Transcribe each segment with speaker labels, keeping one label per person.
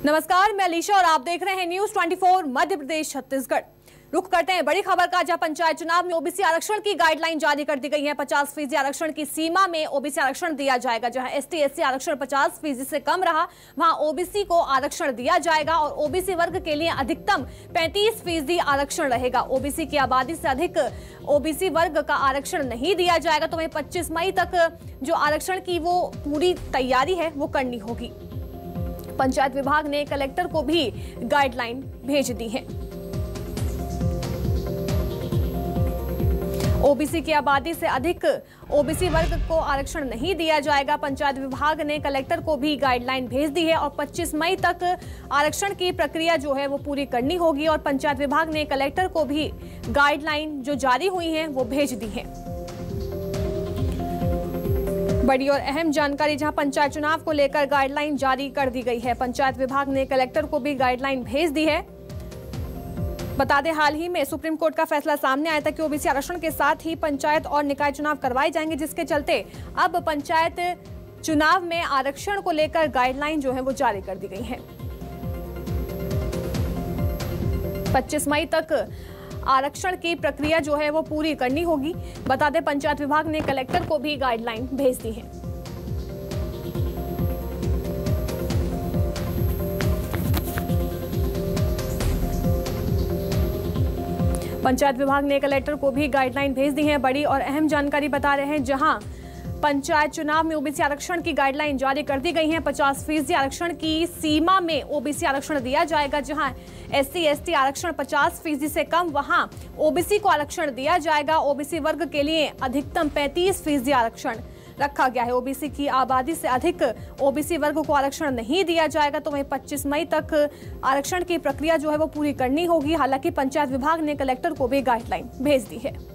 Speaker 1: नमस्कार, मैं अलीशा और आप देख रहे हैं न्यूज 24 मध्य प्रदेश छत्तीसगढ़। रुख करते हैं बड़ी खबर का, जहां पंचायत चुनाव में ओबीसी आरक्षण की गाइडलाइन जारी कर दी गई है। 50% आरक्षण की सीमा में ओबीसी आरक्षण दिया जाएगा। जहां एसटी एससी आरक्षण 50% से कम रहा, वहां ओबीसी को आरक्षण दिया जाएगा और ओबीसी वर्ग के लिए अधिकतम 35% आरक्षण रहेगा। ओबीसी की आबादी से अधिक ओबीसी वर्ग का आरक्षण नहीं दिया जाएगा। तो वहीं 25 मई तक जो आरक्षण की वो पूरी तैयारी है वो करनी होगी। पंचायत विभाग ने कलेक्टर को भी गाइडलाइन भेज दी है। ओबीसी की आबादी से अधिक ओबीसी वर्ग को आरक्षण नहीं दिया जाएगा। पंचायत विभाग ने कलेक्टर को भी गाइडलाइन भेज दी है और 25 मई तक आरक्षण की प्रक्रिया जो है वो पूरी करनी होगी। और पंचायत विभाग ने कलेक्टर को भी गाइडलाइन जो जारी हुई है वो भेज दी है। बड़ी और अहम जानकारी, जहां पंचायत चुनाव को लेकर गाइडलाइन जारी कर दी गई है। पंचायत विभाग ने कलेक्टर को भी गाइडलाइन भेज दी है। बता दें, हाल ही में सुप्रीम कोर्ट का फैसला सामने आया था कि ओबीसी आरक्षण के साथ ही पंचायत और निकाय चुनाव करवाए जाएंगे, जिसके चलते अब पंचायत चुनाव में आरक्षण को लेकर गाइडलाइन जो है वो जारी कर दी गई है। 25 मई तक आरक्षण की प्रक्रिया जो है वो पूरी करनी होगी। बता दें, पंचायत विभाग ने कलेक्टर को भी गाइडलाइन भेज दी है। पंचायत विभाग ने कलेक्टर को भी गाइडलाइन भेज दी है। बड़ी और अहम जानकारी बता रहे हैं, जहां पंचायत चुनाव में ओबीसी आरक्षण की गाइडलाइन जारी कर दी गई है। 50% आरक्षण की सीमा में ओबीसी आरक्षण दिया जाएगा। जहां एससी एसटी आरक्षण 50% से कम, वहां ओबीसी को आरक्षण दिया जाएगा। ओबीसी वर्ग के लिए अधिकतम 35% आरक्षण रखा गया है। ओबीसी की आबादी से अधिक ओबीसी वर्ग को आरक्षण नहीं दिया जाएगा। तो वहीं 25 मई तक आरक्षण की प्रक्रिया जो है वो पूरी करनी होगी। हालांकि पंचायत विभाग ने कलेक्टर को भी गाइडलाइन भेज दी है।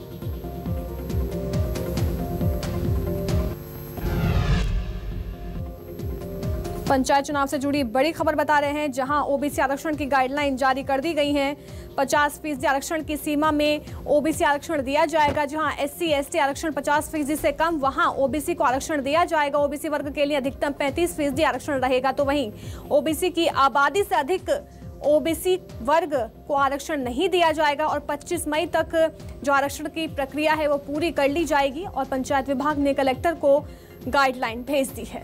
Speaker 1: पंचायत चुनाव से जुड़ी बड़ी खबर बता रहे हैं, जहां ओबीसी आरक्षण की गाइडलाइन जारी कर दी गई है। 50% आरक्षण की सीमा में ओबीसी आरक्षण दिया जाएगा। जहां एससी एसटी आरक्षण 50% से कम, वहां ओबीसी को आरक्षण दिया जाएगा। ओबीसी वर्ग के लिए अधिकतम 35% आरक्षण रहेगा। तो वहीं ओबीसी की आबादी से अधिक ओबीसी वर्ग को आरक्षण नहीं दिया जाएगा और 25 मई तक जो आरक्षण की प्रक्रिया है वो पूरी कर ली जाएगी। और पंचायत विभाग ने कलेक्टर को गाइडलाइन भेज दी है।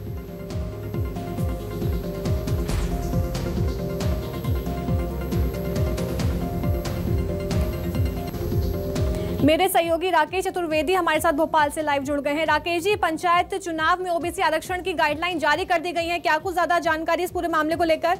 Speaker 1: मेरे सहयोगी राकेश चतुर्वेदी हमारे साथ भोपाल से लाइव जुड़ गए हैं। राकेश जी, पंचायत चुनाव में ओबीसी आरक्षण की गाइडलाइन जारी कर दी गई है, क्या कुछ ज्यादा जानकारी इस पूरे मामले को लेकर?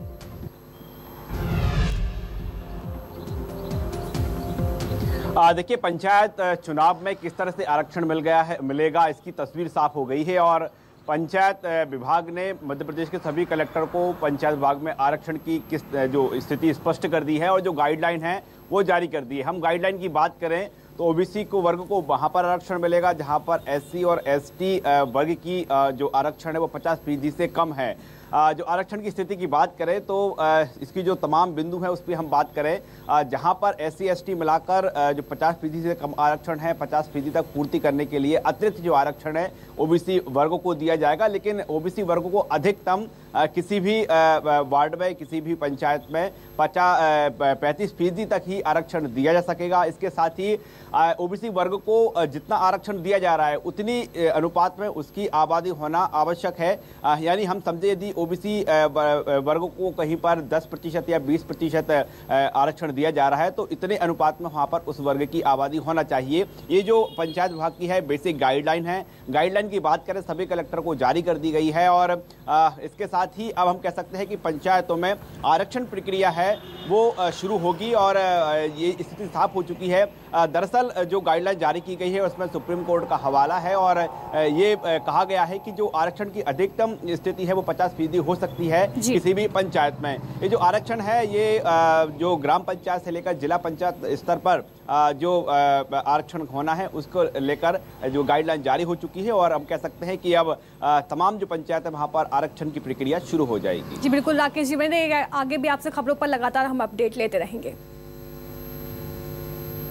Speaker 2: देखिए, पंचायत चुनाव में किस तरह से आरक्षण मिलेगा इसकी तस्वीर साफ हो गई है। और पंचायत विभाग ने मध्य प्रदेश के सभी कलेक्टर को पंचायत विभाग में आरक्षण की किस जो स्थिति स्पष्ट कर दी है और जो गाइडलाइन है वो जारी कर दी है। हम गाइडलाइन की बात करें तो ओबीसी को वर्ग को वहाँ पर आरक्षण मिलेगा जहाँ पर एससी और एसटी वर्ग की जो आरक्षण है वो 50% से कम है। जो आरक्षण की स्थिति की बात करें तो इसकी जो तमाम बिंदु है उस पर हम बात करें, जहां पर एससी एसटी मिलाकर जो 50% से कम आरक्षण है 50% तक पूर्ति करने के लिए अतिरिक्त जो आरक्षण है ओबीसी वर्गों को दिया जाएगा। लेकिन ओबीसी वर्गों को अधिकतम किसी भी वार्ड में, किसी भी पंचायत में 35% तक ही आरक्षण दिया जा सकेगा। इसके साथ ही ओबीसी वर्ग को जितना आरक्षण दिया जा रहा है उतनी अनुपात में उसकी आबादी होना आवश्यक है। यानी हम समझे यदि ओबीसी वर्ग को कहीं पर 10% या 20% आरक्षण दिया जा रहा है तो इतने अनुपात में वहाँ पर उस वर्ग की आबादी होना चाहिए। ये जो पंचायत विभाग की है बेसिक गाइडलाइन है। गाइडलाइन की बात करें सभी कलेक्टर को जारी कर दी गई है। और इसके साथ ही अब हम कह सकते हैं कि पंचायतों में आरक्षण प्रक्रिया है वो शुरू होगी और ये स्थिति साफ हो चुकी है। दरअसल जो गाइडलाइन जारी की गई है उसमें सुप्रीम कोर्ट का हवाला है और ये कहा गया है कि जो आरक्षण की अधिकतम स्थिति है वो 50% हो सकती है किसी भी पंचायत में। ये जो आरक्षण है ये जो ग्राम पंचायत से लेकर जिला पंचायत स्तर पर जो आरक्षण होना है उसको लेकर जो गाइडलाइन जारी हो चुकी है और हम कह सकते हैं कि अब तमाम जो पंचायत है वहाँ पर आरक्षण की प्रक्रिया शुरू हो जाएगी।
Speaker 1: जी बिल्कुल राकेश जी, मैंने आगे भी आपसे खबरों पर लगातार हम अपडेट लेते रहेंगे।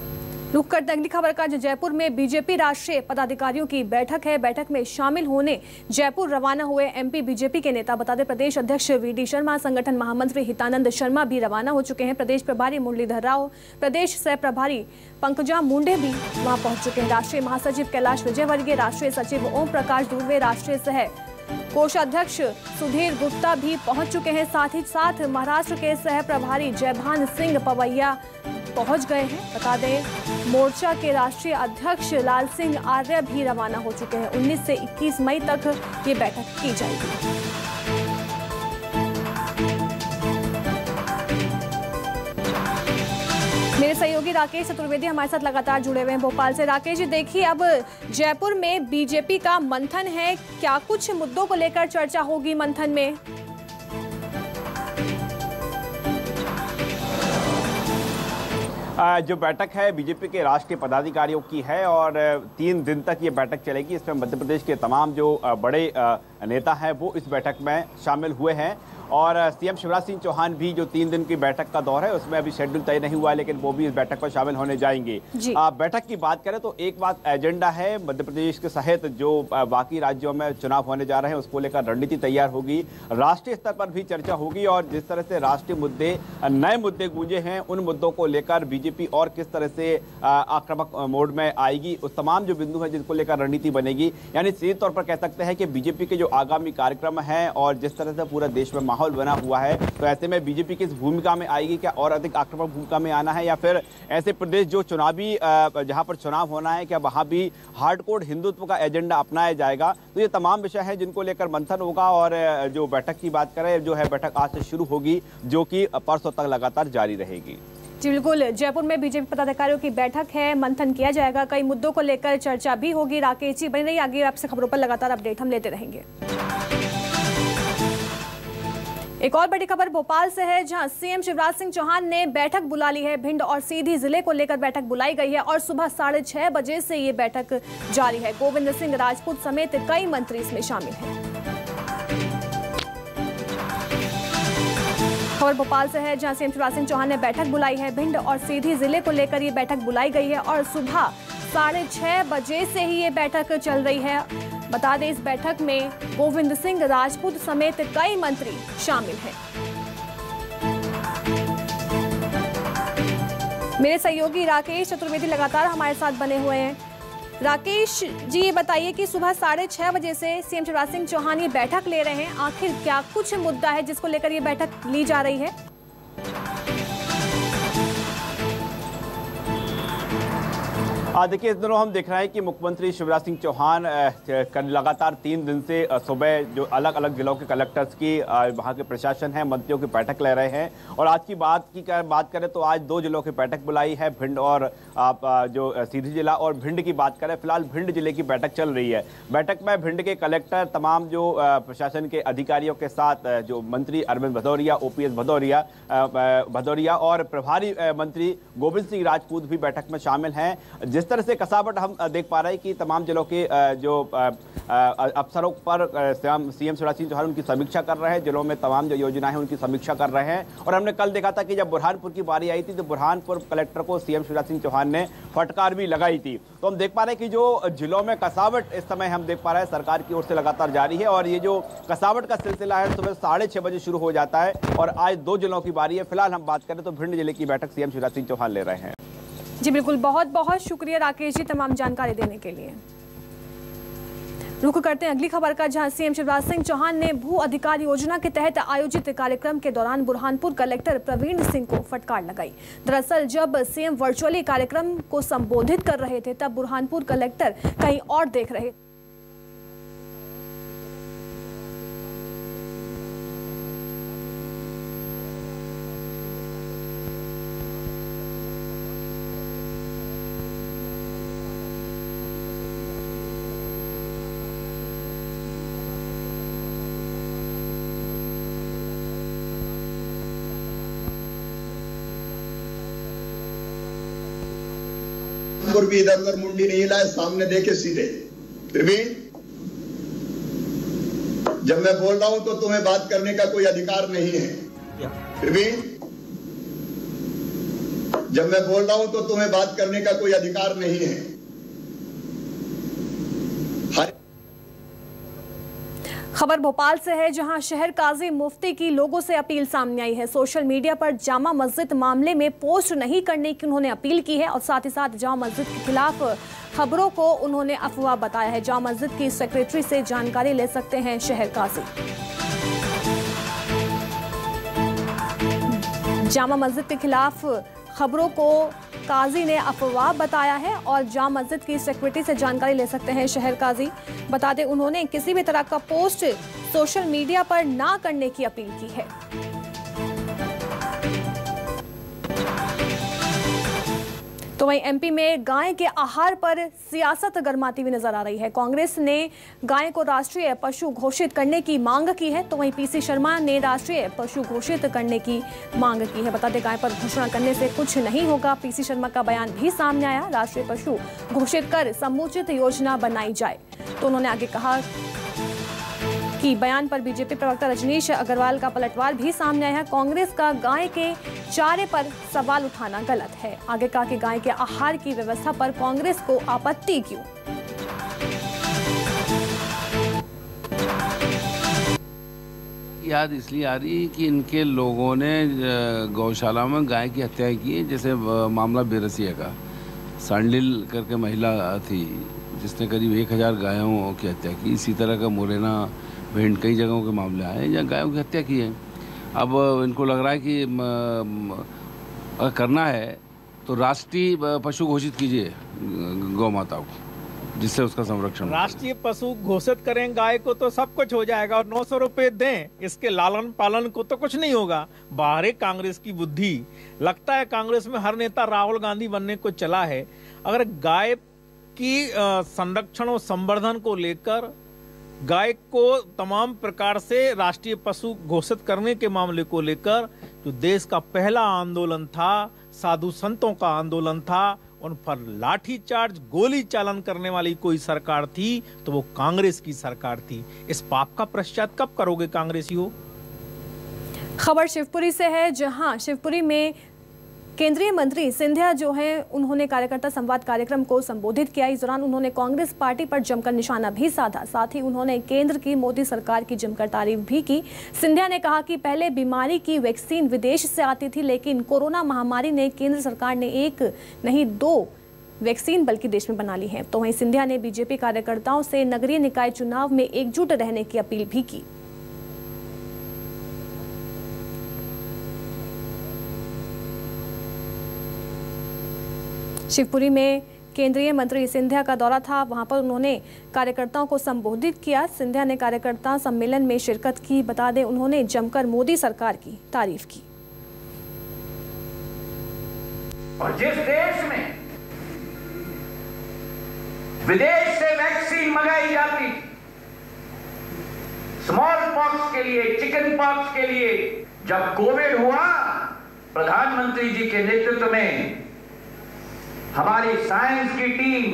Speaker 1: रुक करते अगली खबर का। जयपुर में बीजेपी राष्ट्रीय पदाधिकारियों की बैठक है। बैठक में शामिल होने जयपुर रवाना हुए एमपी बीजेपी के नेता, बता दें प्रदेश अध्यक्ष वीडी शर्मा, संगठन महामंत्री हितानंद शर्मा भी रवाना हो चुके हैं। प्रदेश प्रभारी मुरलीधर राव, प्रदेश सह प्रभारी पंकजा मुंडे भी वहां पहुंच चुके हैं। राष्ट्रीय महासचिव कैलाश विजयवर्गीय, राष्ट्रीय सचिव ओम प्रकाश दुर्वे, राष्ट्रीय सह कोषाध्यक्ष सुधीर गुप्ता भी पहुंच चुके हैं। साथ ही साथ महाराष्ट्र के सह प्रभारी जयभान सिंह पवैया पहुंच गए हैं। बता दें मोर्चा के राष्ट्रीय अध्यक्ष लाल सिंह आर्य भी रवाना हो चुके हैं। 19 से 21 मई तक ये बैठक की जाएगी। मेरे सहयोगी राकेश चतुर्वेदी हमारे साथ लगातार जुड़े हुए हैं भोपाल से। राकेश जी, देखिए अब जयपुर में बीजेपी का मंथन है, क्या कुछ मुद्दों को लेकर चर्चा होगी मंथन में?
Speaker 2: जो बैठक है बीजेपी के राष्ट्रीय पदाधिकारियों की है और 3 दिन तक ये बैठक चलेगी। इसमें मध्य प्रदेश के तमाम जो बड़े नेता हैं वो इस बैठक में शामिल हुए हैं और सीएम शिवराज सिंह चौहान भी जो 3 दिन की बैठक का दौर है उसमें अभी शेड्यूल तय नहीं हुआ है, लेकिन वो भी इस बैठक में शामिल होने जाएंगे। बैठक की बात करें तो एक बात एजेंडा है, मध्य प्रदेश के सहित जो बाकी राज्यों में चुनाव होने जा रहे हैं उसको लेकर रणनीति तैयार होगी। राष्ट्रीय स्तर पर भी चर्चा होगी और जिस तरह से राष्ट्रीय मुद्दे, नए मुद्दे गूंजे हैं, उन मुद्दों को लेकर बीजेपी और किस तरह से आक्रामक मोड में आएगी, उस तमाम जो बिंदु है जिनको लेकर रणनीति बनेगी। यानी सीधे तौर पर कह सकते हैं कि बीजेपी के जो आगामी कार्यक्रम है और जिस तरह से पूरा देश में माहौल बना हुआ है, तो ऐसे में बीजेपी किस भूमिका में आएगी, क्या और अधिक आक्रामक भूमिका में आना है या फिर ऐसे प्रदेश जो चुनावी जहां पर चुनाव होना है क्या वहां भी हार्डकोर हिंदुत्व का एजेंडा अपनाया जाएगा। तो ये तमाम विषय है जिनको लेकर मंथन होगा और जो बैठक की बात करें, जो है बैठक आज से शुरू होगी जो कि परसों तक लगातार जारी रहेगी।
Speaker 1: जी बिल्कुल, जयपुर में बीजेपी पदाधिकारियों की बैठक है, मंथन किया जाएगा, कई मुद्दों को लेकर चर्चा भी होगी। राकेश जी बनी रही, आगे आपसे खबरों पर लगातार अपडेट हम लेते रहेंगे। एक और बड़ी खबर भोपाल से है, जहां सीएम शिवराज सिंह चौहान ने बैठक बुला ली है। भिंड और सीधी जिले को लेकर बैठक बुलाई गई है और सुबह 6:30 बजे से ये बैठक जारी है। गोविंद सिंह राजपूत समेत कई मंत्री इसमें शामिल हैं। खबर भोपाल से है, जहां सीएम शिवराज सिंह चौहान ने बैठक बुलाई है। भिंड और सीधी जिले को लेकर ये बैठक बुलाई गई है और सुबह 6:30 बजे से ही ये बैठक चल रही है। बता दें इस बैठक में गोविंद सिंह राजपूत समेत कई मंत्री शामिल हैं। मेरे सहयोगी राकेश चतुर्वेदी लगातार हमारे साथ बने हुए हैं। राकेश जी, ये बताइए कि सुबह 6:30 बजे से सीएम शिवराज सिंह चौहान ये बैठक ले रहे हैं, आखिर क्या कुछ मुद्दा है जिसको लेकर ये बैठक ली जा रही है?
Speaker 2: देखिए, इस दिनों हम देख रहे हैं कि मुख्यमंत्री शिवराज सिंह चौहान लगातार 3 दिन से सुबह जो अलग अलग जिलों के कलेक्टर्स की, वहाँ के प्रशासन है, मंत्रियों की बैठक ले रहे हैं। और आज की बात करें तो आज 2 जिलों की बैठक बुलाई है, भिंड और जो सीधी जिला। और भिंड की बात करें, फिलहाल भिंड जिले की बैठक चल रही है। बैठक में भिंड के कलेक्टर, तमाम जो प्रशासन के अधिकारियों के साथ जो मंत्री अरविंद भदौरिया, OPS भदौरिया और प्रभारी मंत्री गोविंद सिंह राजपूत भी बैठक में शामिल हैं। जिस तरह से कसावट हम देख पा रहे हैं कि तमाम जिलों के जो अफसरों पर सीएम शिवराज सिंह चौहान उनकी समीक्षा कर रहे हैं, जिलों में तमाम जो योजनाएं हैं उनकी समीक्षा कर रहे हैं। और हमने कल देखा था कि जब बुरहानपुर की बारी आई थी तो बुरहानपुर कलेक्टर को सीएम शिवराज सिंह चौहान ने फटकार भी लगाई थी। तो हम देख पा रहे हैं कि जो जिलों में कसावट इस समय हम देख पा रहे हैं सरकार की ओर से लगातार जारी है और ये जो कसावट का सिलसिला है सुबह 6:30 बजे शुरू हो जाता है और आज 2 जिलों की बारी है। फिलहाल हम बात करें तो भिंड जिले की बैठक सीएम शिवराज सिंह चौहान ले रहे हैं।
Speaker 1: जी बिल्कुल, बहुत बहुत शुक्रिया राकेश जी तमाम जानकारी देने के लिए। रुख करते हैं अगली खबर का, जहां सीएम शिवराज सिंह चौहान ने भू अधिकार योजना के तहत आयोजित कार्यक्रम के दौरान बुरहानपुर कलेक्टर प्रवीण सिंह को फटकार लगाई। दरअसल जब सीएम वर्चुअली कार्यक्रम को संबोधित कर रहे थे तब बुरहानपुर कलेक्टर कहीं और देख रहे।
Speaker 3: भी इधर उधर मुंडी नहीं हिलाए, सामने देखे सीधे। प्रवीण, जब मैं बोल रहा हूं तो तुम्हें बात करने का कोई अधिकार नहीं है। प्रवीण, जब मैं बोल रहा हूं तो तुम्हें बात करने का कोई अधिकार नहीं है।
Speaker 1: खबर भोपाल से है, जहां शहर काजी मुफ्ती की लोगों से अपील सामने आई है। सोशल मीडिया पर जामा मस्जिद मामले में पोस्ट नहीं करने की उन्होंने अपील की है और साथ ही साथ जामा मस्जिद के खिलाफ खबरों को उन्होंने अफवाह बताया है। जामा मस्जिद की सेक्रेटरी से जानकारी ले सकते हैं शहर काजी। जामा मस्जिद के खिलाफ खबरों को काजी ने अफवाह बताया है और जामा मस्जिद की सेक्रेटरी से जानकारी ले सकते हैं शहर काजी। बता दें, उन्होंने किसी भी तरह का पोस्ट सोशल मीडिया पर ना करने की अपील की है। तो वहीं एमपी में गाय के आहार पर सियासत गरमाती हुई नजर आ रही है। कांग्रेस ने गाय को राष्ट्रीय पशु घोषित करने की मांग की है, तो वहीं पीसी शर्मा ने राष्ट्रीय पशु घोषित करने की मांग की है। बता दें, गाय पर घोषणा करने से कुछ नहीं होगा। पीसी शर्मा का बयान भी सामने आया, राष्ट्रीय पशु घोषित कर समुचित योजना बनाई जाए। तो उन्होंने आगे कहा कि बयान पर बीजेपी प्रवक्ता रजनीश अग्रवाल का पलटवार भी सामने आया है। कांग्रेस का गाय के चारे पर सवाल उठाना गलत है। आगे कहा कि गाय के आहार की व्यवस्था पर कांग्रेस को आपत्ति क्यों।
Speaker 4: याद इसलिए आ रही कि इनके लोगों ने गौशाला में गाय की हत्या की, जैसे मामला बेरसिया का। सांडिल करके महिला थी जिसने करीब 1000 गायों की हत्या की। इसी तरह का मुरैना भिंड कई जगहों के मामले आए जहाँ गायों की हत्या की है। अब इनको लग रहा है कि अगर करना है तो राष्ट्रीय पशु घोषित कीजिए गौ माता को, जिससे उसका संरक्षण।
Speaker 5: राष्ट्रीय पशु घोषित करें गाय को तो सब कुछ हो जाएगा और 900 रुपए दें, इसके लालन पालन को तो कुछ नहीं होगा। बाहर है कांग्रेस की बुद्धि। लगता है कांग्रेस में हर नेता राहुल गांधी बनने को चला है। अगर गाय की संरक्षण और संवर्धन को लेकर, गाय को तमाम प्रकार से राष्ट्रीय पशु घोषित करने के मामले को लेकर जो देश का पहला आंदोलन था, साधु संतों का आंदोलन था, उन पर लाठीचार्ज गोली चालन करने वाली कोई सरकार थी तो वो कांग्रेस की सरकार थी। इस पाप का पश्चात कब करोगे कांग्रेसियों?
Speaker 1: खबर शिवपुरी से है, जहां शिवपुरी में केंद्रीय मंत्री सिंधिया जो है उन्होंने कार्यकर्ता संवाद कार्यक्रम को संबोधित किया। इस दौरान उन्होंने कांग्रेस पार्टी पर जमकर निशाना भी साधा। साथ ही उन्होंने केंद्र की मोदी सरकार की जमकर तारीफ भी की। सिंधिया ने कहा कि पहले बीमारी की वैक्सीन विदेश से आती थी, लेकिन कोरोना महामारी ने केंद्र सरकार ने 1 नहीं 2 वैक्सीन बल्कि देश में बना ली है। तो वहीं सिंधिया ने बीजेपी कार्यकर्ताओं से नगरीय निकाय चुनाव में एकजुट रहने की अपील भी की। शिवपुरी में केंद्रीय मंत्री सिंधिया का दौरा था, वहां पर उन्होंने कार्यकर्ताओं को संबोधित किया। सिंधिया ने कार्यकर्ता सम्मेलन में शिरकत की। बता दें, उन्होंने जमकर मोदी सरकार की तारीफ की।
Speaker 6: और जिस देश में विदेश से वैक्सीन मंगाई जाती, स्मॉल पॉक्स के लिए, चिकन पॉक्स के लिए, जब कोविड हुआ, प्रधानमंत्री जी के नेतृत्व में हमारी साइंस की टीम,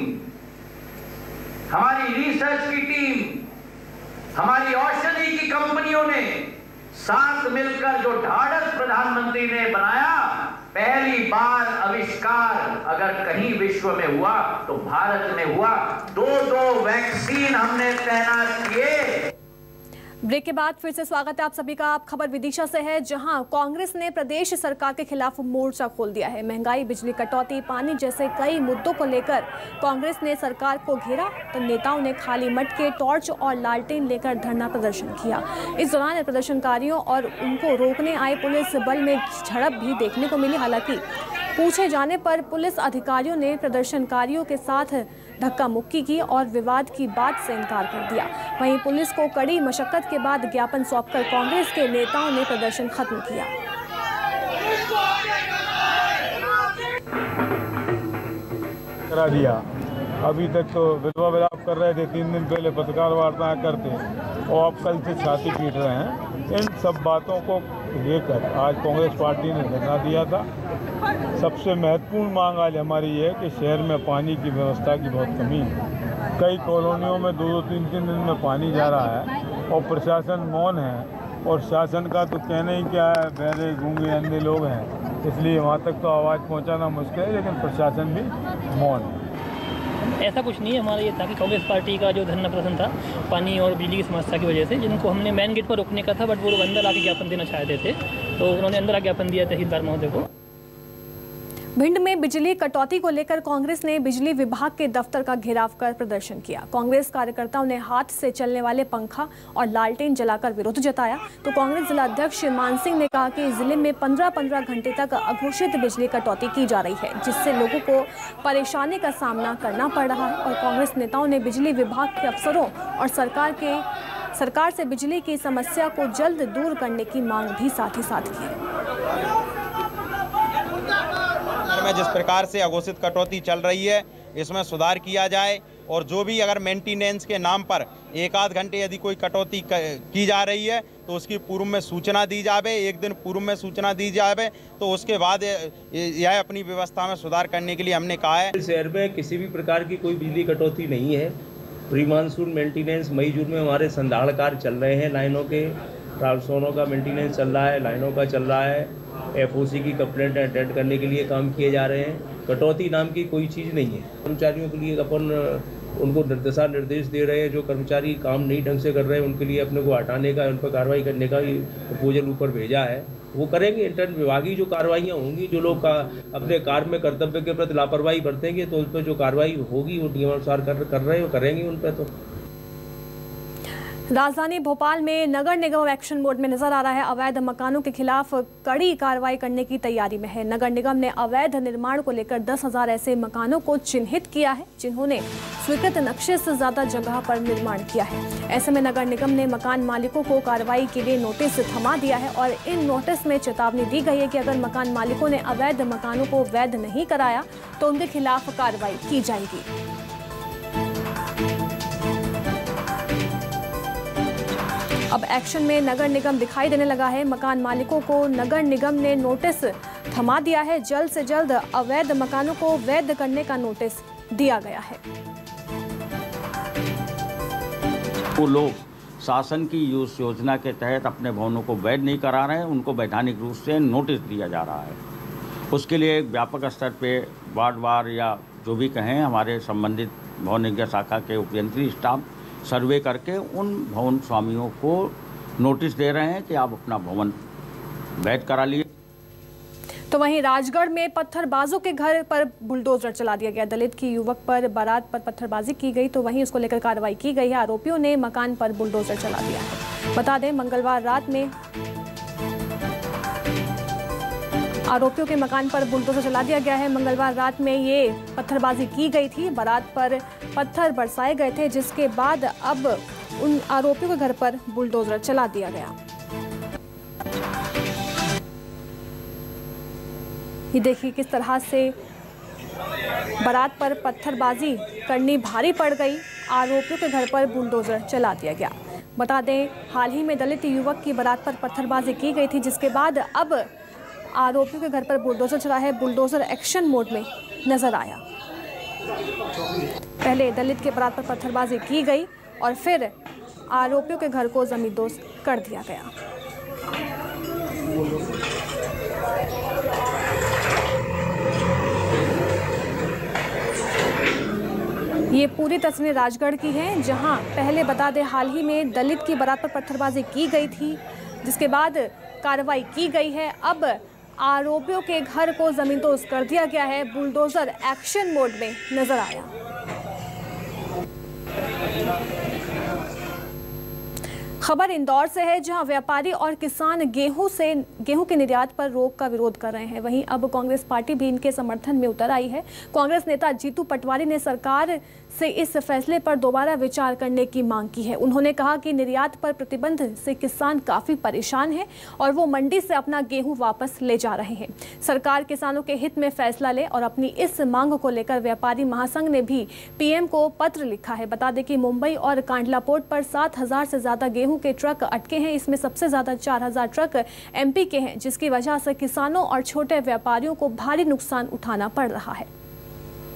Speaker 6: हमारी रिसर्च की टीम, हमारी औषधि की कंपनियों ने साथ मिलकर जो ढाढ़स प्रधानमंत्री ने बनाया, पहली बार आविष्कार अगर कहीं विश्व में हुआ तो भारत में हुआ। 2 वैक्सीन हमने तैनात किए।
Speaker 1: ब्रेक के बाद फिर से स्वागत है आप सभी का। आप खबर विदिशा से है, जहां कांग्रेस ने प्रदेश सरकार के खिलाफ मोर्चा खोल दिया है। महंगाई, बिजली कटौती, पानी जैसे कई मुद्दों को लेकर कांग्रेस ने सरकार को घेरा, तो नेताओं ने खाली मटके, टॉर्च और लालटेन लेकर धरना प्रदर्शन किया। इस दौरान प्रदर्शनकारियों और उनको रोकने आए पुलिस बल में झड़प भी देखने को मिली। हालांकि पूछे जाने पर पुलिस अधिकारियों ने प्रदर्शनकारियों के साथ धक्का मुक्की की और विवाद की बात से इनकार कर दिया। वहीं पुलिस को कड़ी मशक्कत के बाद ज्ञापन सौंपकर कांग्रेस के नेताओं ने प्रदर्शन खत्म किया।
Speaker 7: करा दिया। अभी तक तो विधवा विलाप कर रहे थे, 3 दिन पहले पत्रकार वार्ताएं करते, और अब कल से छाती पीट रहे हैं। इन सब बातों को लेकर आज कांग्रेस पार्टी ने धरना दिया था। सबसे महत्वपूर्ण मांग आज हमारी ये है कि शहर में पानी की व्यवस्था की बहुत कमी है। कई कॉलोनियों में 2-3 दिन में पानी जा रहा है और प्रशासन मौन है, और शासन का तो कहना ही क्या है, बहरे गूंगे अंधे लोग हैं। इसलिए वहाँ तक तो आवाज़ पहुँचाना मुश्किल है, लेकिन प्रशासन भी मौन है।
Speaker 8: ऐसा कुछ नहीं है, हमारा ये था कि कांग्रेस पार्टी का जो धरना प्रदर्शन था पानी और बिजली की समस्या की वजह से, जिनको हमने मेन गेट पर रोकने का था, बट वो लोग अंदर आके ज्ञापन देना चाहते थे, तो उन्होंने अंदर आके ज्ञापन दिया तहसीलदार महोदय को।
Speaker 1: भिंड में बिजली कटौती को लेकर कांग्रेस ने बिजली विभाग के दफ्तर का घेराव कर प्रदर्शन किया। कांग्रेस कार्यकर्ताओं ने हाथ से चलने वाले पंखा और लालटेन जलाकर विरोध जताया। तो कांग्रेस जिला अध्यक्ष मान सिंह ने कहा कि जिले में 15-15 घंटे तक अघोषित बिजली कटौती की जा रही है, जिससे लोगों को परेशानी का सामना करना पड़ रहा है। और कांग्रेस नेताओं ने बिजली विभाग के अफसरों और सरकार से बिजली की समस्या को जल्द दूर करने की मांग भी साथ ही साथ की।
Speaker 9: में जिस प्रकार से अघोषित कटौती चल रही है, इसमें सुधार किया जाए और जो भी अगर मेंटेनेंस के नाम पर 1-8 घंटे यदि कोई कटौती की जा रही है तो उसकी पूर्व में सूचना दी जावे, 1 दिन पूर्व में सूचना दी जावे, तो उसके बाद यह अपनी व्यवस्था में सुधार करने के लिए हमने कहा है।
Speaker 10: शहर में किसी भी प्रकार की कोई बिजली कटौती नहीं है। प्री मानसून मेंटेनेंस मई जून में हमारे संधारण कार्य चल रहे हैं, लाइनों के ट्रांसफार्मरों का मेंटेनेंस चल रहा है, लाइनों का चल रहा है, एफओसी की कंप्लेंट अटेंड करने के लिए काम किए जा रहे हैं। कटौती नाम की कोई चीज़ नहीं है। कर्मचारियों के लिए अपन उनको दिशा निर्देश दे रहे हैं, जो कर्मचारी काम नहीं ढंग से कर रहे हैं उनके लिए अपने को हटाने का, उन पर कार्रवाई करने का प्रपोजल ऊपर भेजा है, वो करेंगे। इंटर्न विभागीय जो कार्रवाइयाँ होंगी, जो लोग अपने कार्य में कर्तव्य के प्रति लापरवाही बरतेंगे तो उन पर जो कार्रवाई होगी वो नियमानुसार कर रहे हैं, करेंगे उन पर। तो
Speaker 1: राजधानी भोपाल में नगर निगम एक्शन मोड में नजर आ रहा है। अवैध मकानों के खिलाफ कड़ी कार्रवाई करने की तैयारी में है। नगर निगम ने अवैध निर्माण को लेकर 10,000 ऐसे मकानों को चिन्हित किया है जिन्होंने स्वीकृत नक्शे से ज्यादा जगह पर निर्माण किया है। ऐसे में नगर निगम ने मकान मालिकों को कार्रवाई के लिए नोटिस थमा दिया है और इन नोटिस में चेतावनी दी गई है कि अगर मकान मालिकों ने अवैध मकानों को वैध नहीं कराया तो उनके खिलाफ कार्रवाई की जाएगी। अब एक्शन में नगर निगम दिखाई देने लगा है। मकान मालिकों को नगर निगम ने नोटिस थमा दिया है। जल्द से जल्द अवैध मकानों को वैध करने का नोटिस दिया गया है।
Speaker 11: वो लोग शासन की उस योजना के तहत अपने भवनों को वैध नहीं करा रहे हैं, उनको वैधानिक रूप से नोटिस दिया जा रहा है। उसके लिए एक व्यापक स्तर पे वार्डवार या जो भी कहें, हमारे संबंधित भवन निगम शाखा के उपयंत्री स्टाफ सर्वे करके उन भवन स्वामियों को नोटिस दे रहे हैं कि आप अपना भवन वैध करा लिए।
Speaker 1: तो वहीं राजगढ़ में पत्थरबाजों के घर पर बुलडोजर चला दिया गया। दलित की युवक पर बारात पर पत्थरबाजी की गई, तो वहीं उसको लेकर कार्रवाई की गई है। आरोपियों ने मकान पर बुलडोजर चला दिया है। बता दें, मंगलवार रात में आरोपियों के मकान पर बुलडोजर चला दिया गया है। मंगलवार रात में ये पत्थरबाजी की गई थी, बारात पर पत्थर बरसाए गए थे, जिसके बाद अब उन आरोपियों के घर पर बुलडोजर चला दिया गया। ये देखिए किस तरह से बारात पर पत्थरबाजी करनी भारी पड़ गई। आरोपियों के घर पर बुलडोजर चला दिया गया। बता दें, हाल ही में दलित युवक की बारात पर पत्थरबाजी की गई थी, जिसके बाद अब आरोपियों के घर पर बुलडोजर चला है। बुलडोजर एक्शन मोड में नजर आया। पहले दलित के बारात पर पत्थरबाजी की गई और फिर आरोपियों के घर को जमींदोज कर दिया गया। ये पूरी तस्वीर राजगढ़ की है, जहां पहले बता दें हाल ही में दलित की बारात पर पत्थरबाजी की गई थी, जिसके बाद कार्रवाई की गई है। अब आरोपियों के घर को जमींदोज कर दिया गया है। बुलडोजर एक्शन मोड में नजर आया। खबर इंदौर से है, जहां व्यापारी और किसान गेहूं के निर्यात पर रोक का विरोध कर रहे हैं। वहीं अब कांग्रेस पार्टी भी इनके समर्थन में उतर आई है। कांग्रेस नेता जीतू पटवारी ने सरकार से इस फैसले पर दोबारा विचार करने की मांग की है। उन्होंने कहा कि निर्यात पर प्रतिबंध से किसान काफी परेशान हैं और वो मंडी से अपना गेहूं वापस ले जा रहे हैं। सरकार किसानों के हित में फैसला ले और अपनी इस मांग को लेकर व्यापारी महासंघ ने भी पीएम को पत्र लिखा है। बता दें कि मुंबई और कांडला पोर्ट पर 7,000 से ज्यादा गेहूं के ट्रक अटके हैं। इसमें सबसे ज्यादा 4,000 ट्रक एमपी के हैं, जिसकी वजह से किसानों और छोटे व्यापारियों को भारी नुकसान उठाना पड़ रहा है।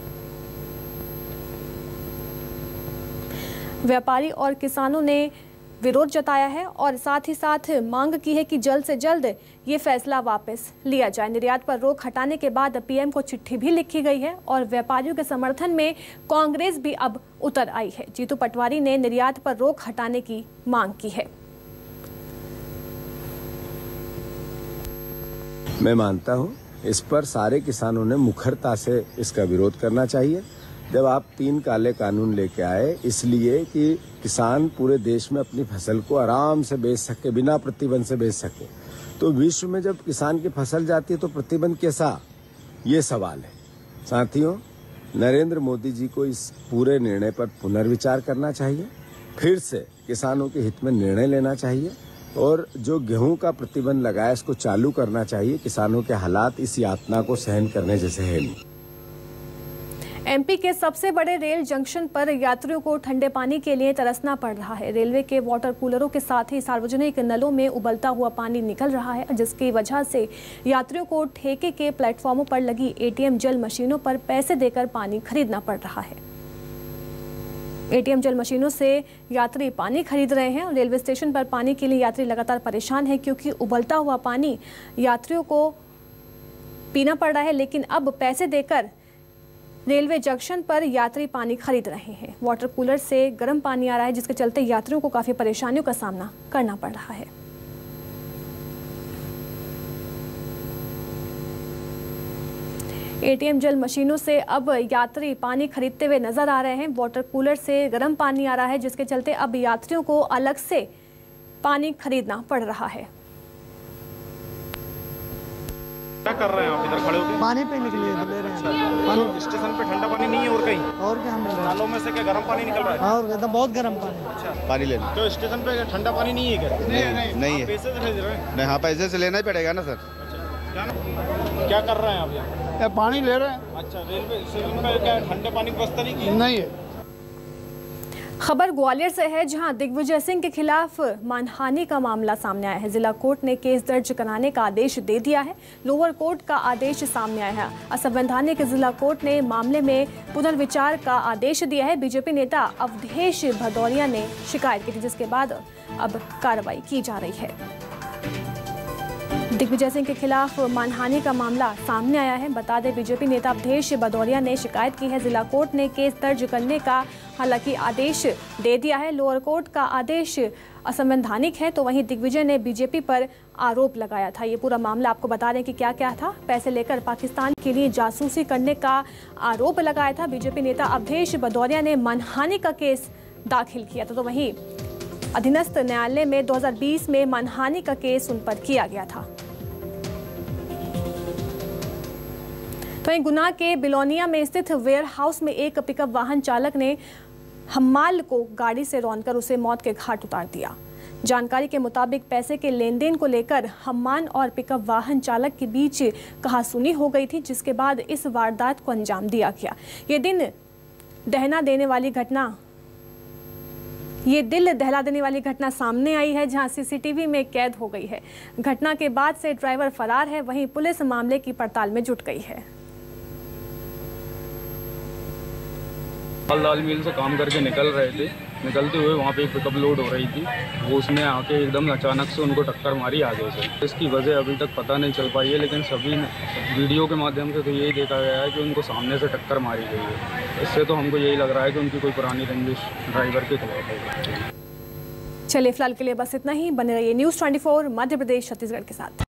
Speaker 1: व्यापारी और किसानों ने विरोध जताया है और साथ ही साथ मांग की है कि जल्द से जल्द ये फैसला वापस लिया जाए। निर्यात पर रोक हटाने के बाद पीएम को चिट्ठी भी लिखी गई है और व्यापारियों के समर्थन में कांग्रेस भी अब उतर आई है। जीतू पटवारी ने निर्यात पर रोक हटाने की मांग की है।
Speaker 12: मैं मानता हूं इस पर सारे किसानों ने मुखरता से इसका विरोध करना चाहिए। जब आप 3 काले कानून लेके आए इसलिए कि किसान पूरे देश में अपनी फसल को आराम से बेच सके, बिना प्रतिबंध से बेच सके, तो विश्व में जब किसान की फसल जाती है तो प्रतिबंध कैसा, ये सवाल है। साथियों, नरेंद्र मोदी जी को इस पूरे निर्णय पर पुनर्विचार करना चाहिए, फिर से किसानों के हित में निर्णय लेना चाहिए और जो गेहूं का प्रतिबंध लगाया इसको चालू करना चाहिए। किसानों के हालात इस यातना को सहन करने जैसे है नहीं।
Speaker 1: एमपी के सबसे बड़े रेल जंक्शन पर यात्रियों को ठंडे पानी के लिए तरसना पड़ रहा है। रेलवे के वाटर कूलरों के साथ ही सार्वजनिक नलों में उबलता हुआ पानी निकल रहा है, जिसकी वजह से यात्रियों को ठेके के प्लेटफॉर्मों पर लगी एटीएम जल मशीनों पर पैसे देकर पानी खरीदना पड़ रहा है। एटीएम जल मशीनों से यात्री पानी खरीद रहे हैं। रेलवे स्टेशन पर पानी के लिए यात्री लगातार परेशान है, क्योंकि उबलता हुआ पानी यात्रियों को पीना पड़ रहा है, लेकिन अब पैसे देकर रेलवे जंक्शन पर यात्री पानी खरीद रहे हैं। वाटर कूलर से गर्म पानी आ रहा है, जिसके चलते यात्रियों को काफी परेशानियों का सामना करना पड़ रहा है। एटीएम जल मशीनों से अब यात्री पानी खरीदते हुए नजर आ रहे हैं। वाटर कूलर से गर्म पानी आ रहा है, जिसके चलते अब यात्रियों को अलग से पानी खरीदना पड़ रहा है।
Speaker 2: क्या कर रहे हैं आप इधर खड़े होकर?
Speaker 13: पानी पीने के लिए ले रहे हैं। पानी
Speaker 2: स्टेशन पे ठंडा पानी नहीं है और कहीं?
Speaker 13: और क्या मिल रहा है?
Speaker 2: नालों में से क्या गर्म पानी निकल रहा है?
Speaker 13: और एकदम बहुत गर्म पानी।
Speaker 2: अच्छा,
Speaker 12: पानी लेना
Speaker 2: तो स्टेशन पे ठंडा पानी नहीं है क्या?
Speaker 12: नहीं है।
Speaker 2: पैसे से ले रहे हैं?
Speaker 12: नहीं, हाँ, पैसे से लेना ही पड़ेगा ना सर।
Speaker 2: क्या कर रहे हैं आप यहाँ?
Speaker 13: पानी ले रहे हैं।
Speaker 2: अच्छा, रेलवे स्टेशन पे क्या ठंडे पानी की व्यवस्था नहीं की?
Speaker 13: नहीं है।
Speaker 1: खबर ग्वालियर से है, जहां दिग्विजय सिंह के खिलाफ मानहानि का मामला सामने आया है। जिला कोर्ट ने केस दर्ज कराने का आदेश दे दिया है। लोअर कोर्ट का आदेश सामने आया है। असंवैधानिक जिला कोर्ट ने मामले में पुनर्विचार का आदेश दिया है। बीजेपी नेता अवधेश भदौरिया ने शिकायत की थी, जिसके बाद अब कार्रवाई की जा रही है। दिग्विजय सिंह के खिलाफ मानहानि का मामला सामने आया है। बता दें, बीजेपी नेता अवधेश भदौरिया ने शिकायत की है। जिला कोर्ट ने केस दर्ज करने का हालांकि आदेश दे दिया है। लोअर कोर्ट का आदेश असंवैधानिक है, तो वहीं दिग्विजय ने बीजेपी पर आरोप लगाया था। ये पूरा मामला आपको बता दें कि क्या क्या था। पैसे लेकर पाकिस्तान के लिए जासूसी करने का आरोप लगाया था। बीजेपी नेता अवधेश भदौरिया ने मानहानि का केस दाखिल किया था, तो वहीं अधीनस्थ न्यायालय में 2020 में मानहानि का केस उन पर किया गया था। तो गुना के बिलोनिया में स्थित वेयर हाउस में एक पिकअप वाहन चालक ने हम्माल को गाड़ी से रौंदकर उसे मौत के घाट उतार दिया। जानकारी के मुताबिक पैसे के लेन देन को लेकर हम्मान और पिकअप वाहन चालक के बीच कहासुनी हो गई थी, जिसके बाद इस वारदात को अंजाम दिया गया। ये दिल दहला देने वाली घटना सामने आई है, जहां सीसीटीवी में कैद हो गई है। घटना के बाद से ड्राइवर फरार है, वहीं पुलिस मामले की पड़ताल में जुट गई है।
Speaker 14: दाल मिल से काम करके निकलते हुए वहाँ पे एक पिकअप लोड हो रही थी। वो उसने आके एकदम अचानक से उनको टक्कर मारी आगे से। इसकी वजह अभी तक पता नहीं चल पाई है, लेकिन सभी वीडियो के माध्यम से तो यही देखा गया है कि उनको सामने से टक्कर मारी गई है। इससे तो हमको यही लग रहा है कि उनकी कोई पुरानी रंजिश ड्राइवर के खिलाफ है।
Speaker 1: चलिए, फिलहाल के लिए बस इतना ही। बने रहिए न्यूज़ 24 मध्य प्रदेश छत्तीसगढ़ के साथ।